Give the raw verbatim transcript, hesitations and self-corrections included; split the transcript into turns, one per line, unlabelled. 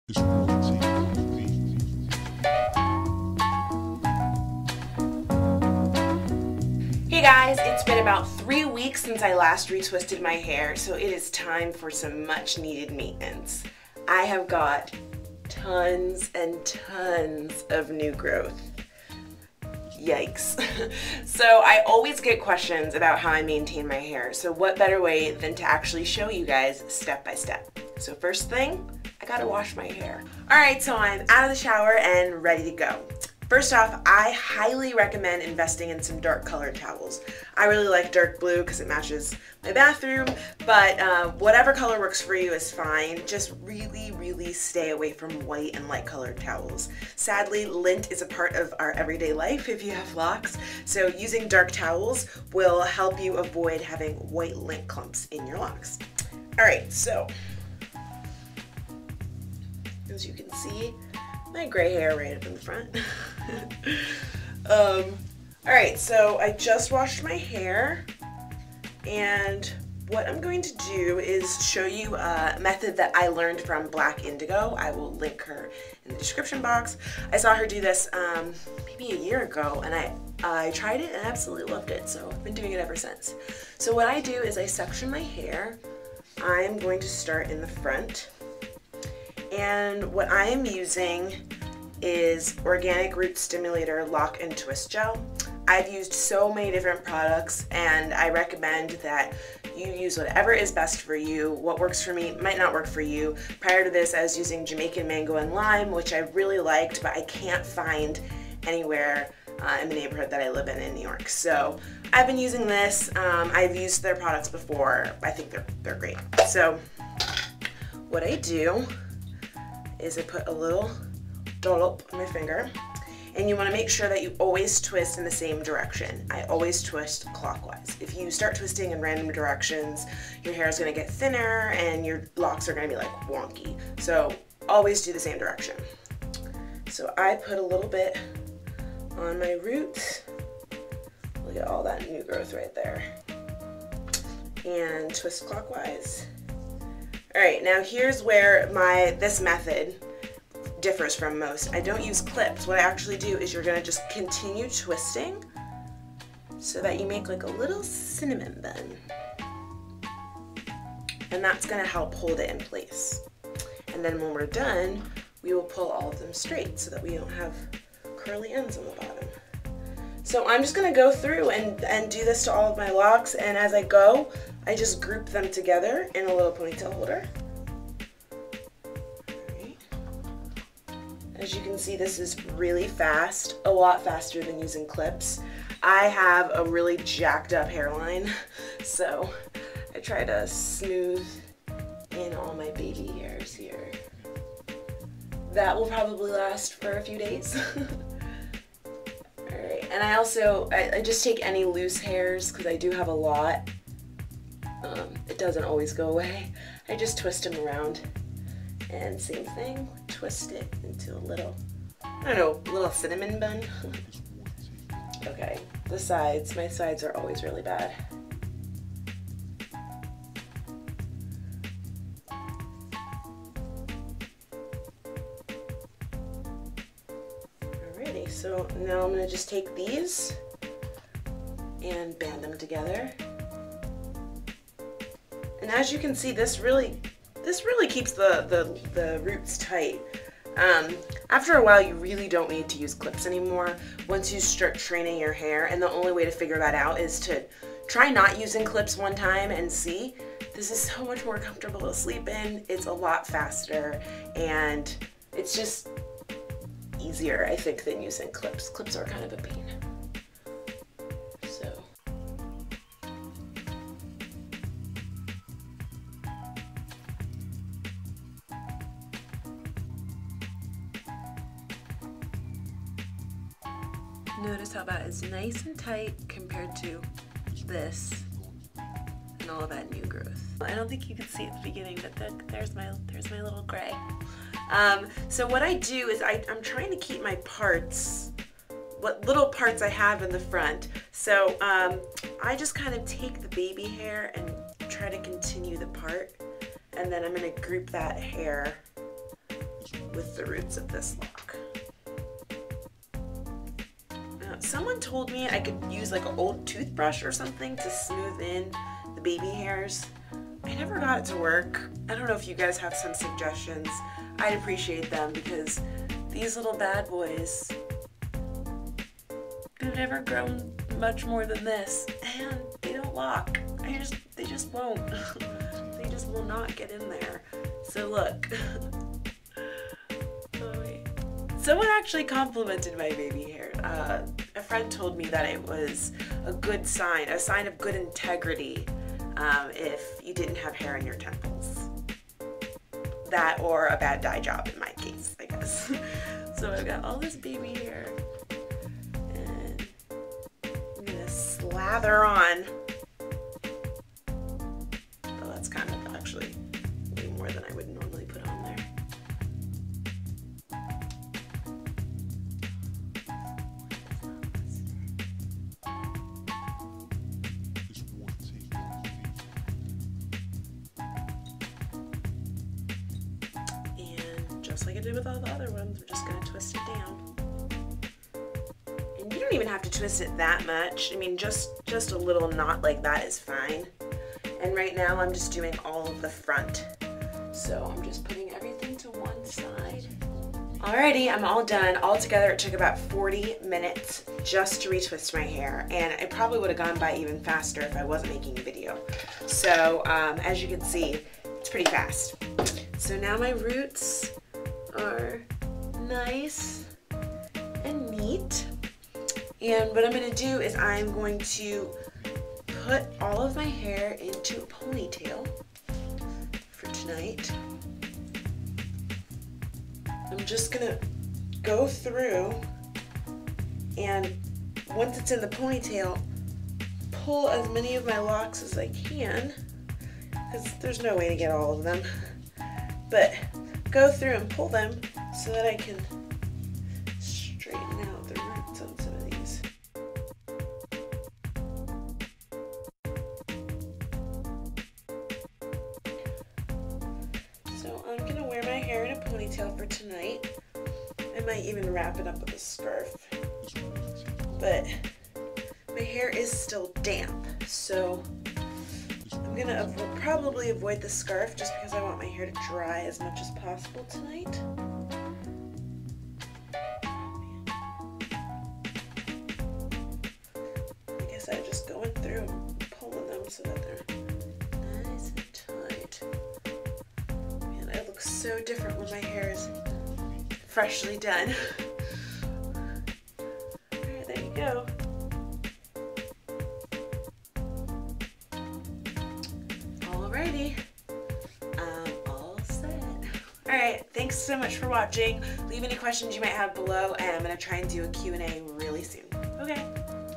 Hey guys, it's been about three weeks since I last retwisted my hair, so it is time for some much needed maintenance. I have got tons and tons of new growth. Yikes. So I always get questions about how I maintain my hair, so what better way than to actually show you guys step by step. So first thing, I gotta wash my hair. Alright, so I'm out of the shower and ready to go. First off, I highly recommend investing in some dark colored towels. I really like dark blue because it matches my bathroom, but uh, whatever color works for you is fine. Just really, really stay away from white and light colored towels. Sadly, lint is a part of our everyday life if you have locks, so using dark towels will help you avoid having white lint clumps in your locks. All right, so as you can see, my gray hair right up in the front. um, all right, so I just washed my hair, and what I'm going to do is show you a method that I learned from Black Indigo. I will link her in the description box. I saw her do this um, maybe a year ago, and I, I tried it and absolutely loved it, so I've been doing it ever since. So what I do is I section my hair. I'm going to start in the front. And what I am using is Organic Root Stimulator Lock and Twist Gel. I've used so many different products, and I recommend that you use whatever is best for you. What works for me might not work for you. Prior to this, I was using Jamaican Mango and Lime, which I really liked, but I can't find anywhere uh, in the neighborhood that I live in in New York. So I've been using this. Um, I've used their products before. I think they're, they're great. So what I do is I put a little dollop on my finger, and you want to make sure that you always twist in the same direction. I always twist clockwise. If you start twisting in random directions, your hair is going to get thinner and your locks are going to be like wonky. So always do the same direction. So I put a little bit on my roots. Look at all that new growth right there. And twist clockwise. All right, now here's where my this method differs from most. I don't use clips. What I actually do is you're gonna just continue twisting so that you make like a little cinnamon bun. And that's gonna help hold it in place. And then when we're done, we will pull all of them straight so that we don't have curly ends on the bottom. So I'm just gonna go through and, and do this to all of my locks, and as I go, I just group them together in a little ponytail holder. Alright. As you can see, this is really fast, a lot faster than using clips. I have a really jacked up hairline, so I try to smooth in all my baby hairs here. That will probably last for a few days. Alright, and I also, I, I just take any loose hairs because I do have a lot. Um, it doesn't always go away. I just twist them around, and same thing, twist it into a little, I don't know, little cinnamon bun. Okay, the sides, my sides are always really bad. Alrighty, so now I'm gonna just take these and band them together. And as you can see, this really, this really keeps the, the, the roots tight. Um, after a while, you really don't need to use clips anymore once you start training your hair, and the only way to figure that out is to try not using clips one time and see. This is so much more comfortable to sleep in, it's a lot faster, and it's just easier, I think, than using clips. Clips are kind of a pain. So. Notice how that is nice and tight compared to this and all of that new growth. I don't think you can see at the beginning, but the, there's my there's my little gray. Um, so what I do is I, I'm trying to keep my parts, what little parts I have in the front. So um, I just kind of take the baby hair and try to continue the part, and then I'm going to group that hair with the roots of this lock. Now, someone told me I could use like an old toothbrush or something to smooth in the baby hairs. I never got it to work. I don't know if you guys have some suggestions. I'd appreciate them because these little bad boys, they've never grown much more than this, and they don't lock. I just, they just won't. They just will not get in there. So look. Oh, wait. Someone actually complimented my baby hair. Uh, a friend told me that it was a good sign, a sign of good integrity, um, if you didn't have hair in your temples. That or a bad dye job in my case, I guess. So I've got all this baby hair, and I'm gonna slather on. Oh, that's kind of actually way more than I would normally put on there. Just like I did with all the other ones, we're just going to twist it down. And you don't even have to twist it that much. I mean, just, just a little knot like that is fine. And right now I'm just doing all of the front. So I'm just putting everything to one side. Alrighty, I'm all done. All together it took about forty minutes just to retwist my hair. And it probably would have gone by even faster if I wasn't making a video. So um, as you can see, it's pretty fast. So now my roots are nice and neat, and what I'm going to do is I'm going to put all of my hair into a ponytail for tonight. I'm just going to go through, and once it's in the ponytail, pull as many of my locks as I can, because there's no way to get all of them, but go through and pull them so that I can straighten out the roots on some of these. So I'm gonna wear my hair in a ponytail for tonight. I might even wrap it up with a scarf. But my hair is still damp, so I'm gonna avo- probably avoid the scarf just because I want my hair to dry as much as possible tonight. I guess I'm just going through and pulling them so that they're nice and tight. Man, it looks so different when my hair is freshly done. Alright, there you go. Alrighty, um, all set. Alright, thanks so much for watching. Leave any questions you might have below, and I'm going to try and do a Q and A really soon. Okay.